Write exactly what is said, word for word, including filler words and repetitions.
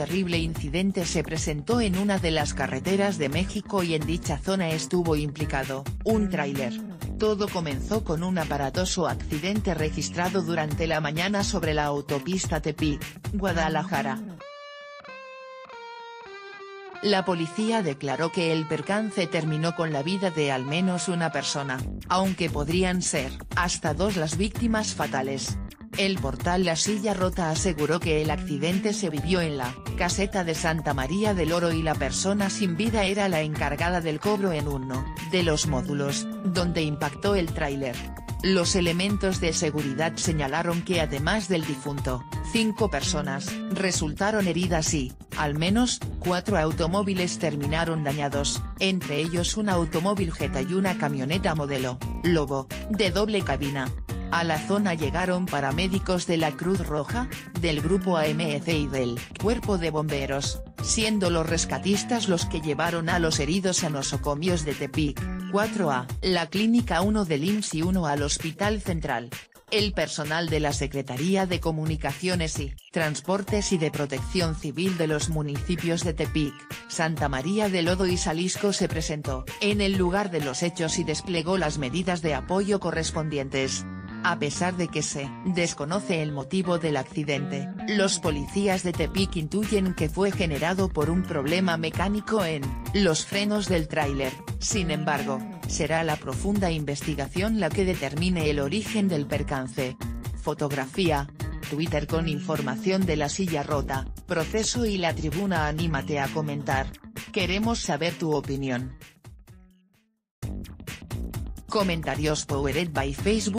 terrible incidente se presentó en una de las carreteras de México y en dicha zona estuvo implicado un tráiler. Todo comenzó con un aparatoso accidente registrado durante la mañana sobre la autopista Tepic, Guadalajara. La policía declaró que el percance terminó con la vida de al menos una persona, aunque podrían ser hasta dos las víctimas fatales. El portal La Silla Rota aseguró que el accidente se vivió en la caseta de Santa María del Oro y la persona sin vida era la encargada del cobro en uno de los módulos, donde impactó el tráiler. Los elementos de seguridad señalaron que además del difunto, cinco personas resultaron heridas y, al menos, cuatro automóviles terminaron dañados, entre ellos un automóvil Jetta y una camioneta modelo Lobo, de doble cabina. A la zona llegaron paramédicos de la Cruz Roja, del Grupo A M C y del Cuerpo de Bomberos, siendo los rescatistas los que llevaron a los heridos a nosocomios de Tepic, cuatro a la Clínica uno del I M S S y uno al Hospital Central. El personal de la Secretaría de Comunicaciones y Transportes y de Protección Civil de los municipios de Tepic, Santa María del Lodo y Xalisco se presentó en el lugar de los hechos y desplegó las medidas de apoyo correspondientes. A pesar de que se desconoce el motivo del accidente, los policías de Tepic intuyen que fue generado por un problema mecánico en los frenos del tráiler. Sin embargo, será la profunda investigación la que determine el origen del percance. Fotografía. Twitter con información de La Silla Rota, Proceso y La Tribuna. Anímate a comentar. Queremos saber tu opinión. Comentarios powered by Facebook.